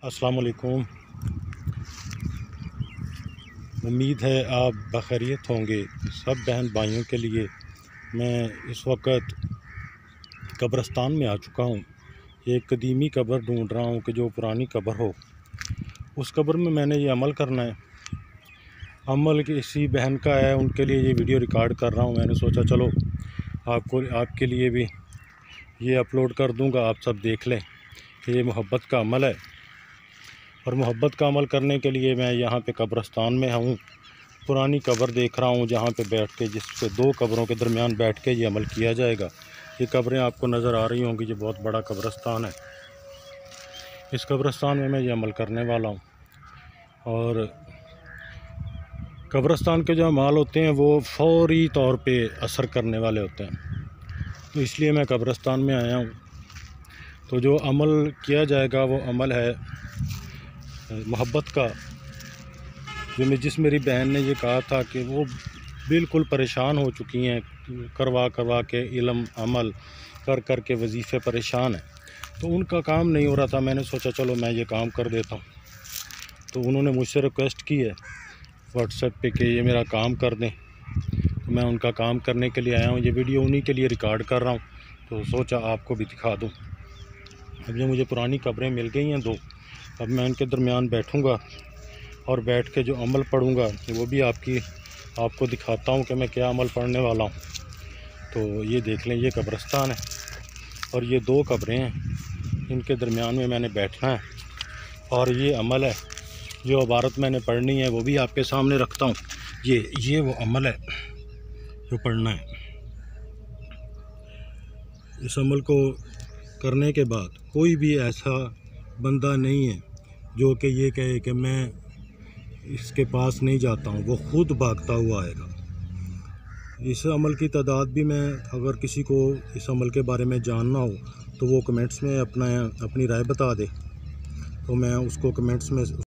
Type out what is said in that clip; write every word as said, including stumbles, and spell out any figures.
अस्सलाम वालेकुम। उम्मीद है आप बखैरियत होंगे। सब बहन भाइयों के लिए मैं इस वक्त कब्रिस्तान में आ चुका हूँ। एक कदीमी कब्र ढूंढ रहा हूँ कि जो पुरानी कब्र हो। उस कब्र में मैंने ये अमल करना है। अमल किसी बहन का है, उनके लिए ये वीडियो रिकॉर्ड कर रहा हूँ। मैंने सोचा चलो आपको आपके लिए भी ये अपलोड कर दूँगा, आप सब देख लें कि ये मोहब्बत का अमल है। और मोहब्बत का अमल करने के लिए मैं यहाँ पे कब्रिस्तान में हूँ। पुरानी कब्र देख रहा हूँ जहाँ पे बैठ के, जिस पे दो कब्रों के दरमियान बैठ के ये अमल किया जाएगा। ये कब्रें आपको नज़र आ रही होंगी, ये बहुत बड़ा कब्रिस्तान है। इस कब्रिस्तान में मैं ये अमल करने वाला हूँ। और कब्रिस्तान के जो अमाल होते हैं वो फौरी तौर पे असर करने वाले होते हैं, तो इसलिए मैं कब्रिस्तान में आया हूँ। तो जो अमल किया जाएगा वो अमल है मोहब्बत का। जो मैं जिस मेरी बहन ने ये कहा था कि वो बिल्कुल परेशान हो चुकी हैं, करवा करवा के इल्म अमल कर कर के वजीफ़े परेशान हैं, तो उनका काम नहीं हो रहा था। मैंने सोचा चलो मैं ये काम कर देता हूँ। तो उन्होंने मुझसे रिक्वेस्ट की है व्हाट्सएप पे कि ये मेरा काम कर दें, तो मैं उनका काम करने के लिए आया हूँ। ये वीडियो उन्हीं के लिए रिकॉर्ड कर रहा हूँ, तो सोचा आपको भी दिखा दूँ। अब ये मुझे पुरानी कब्रें मिल गई हैं दो। अब मैं इनके दरमियान बैठूँगा और बैठ के जो अमल पढ़ूँगा वो भी आपकी आपको दिखाता हूँ कि मैं क्या अमल पढ़ने वाला हूँ। तो ये देख लें, ये कब्रिस्तान है और ये दो कब्रें हैं, इनके दरमियान में मैंने बैठना है। और ये अमल है, जो इबारत मैंने पढ़नी है वो भी आपके सामने रखता हूँ। ये ये वो अमल है जो पढ़ना है। इस अमल को करने के बाद कोई भी ऐसा बंदा नहीं है जो कि ये कहे कि मैं इसके पास नहीं जाता हूँ, वो ख़ुद भागता हुआ आएगा। इस अमल की तादाद भी, मैं अगर किसी को इस अमल के बारे में जानना हो तो वो कमेंट्स में अपना अपनी राय बता दे, तो मैं उसको कमेंट्स में